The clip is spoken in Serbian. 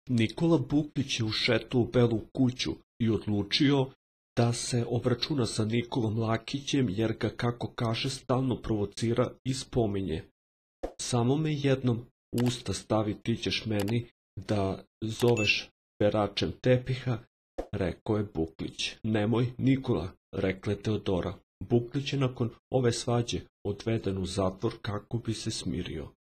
Nikola Buklić je ušetao u Belu kuću i odlučio da se obračuna sa Nikolom Lakićem, jer ga, kako kaže, stalno provocira i spominje. Samo me jednom u usta stavi, ti ćeš meni da zoveš peračem tepiha, rekao je Buklić. Nemoj, Nikola, rekla je Teodora. Buklić je nakon ove svađe odveden u zatvor kako bi se smirio.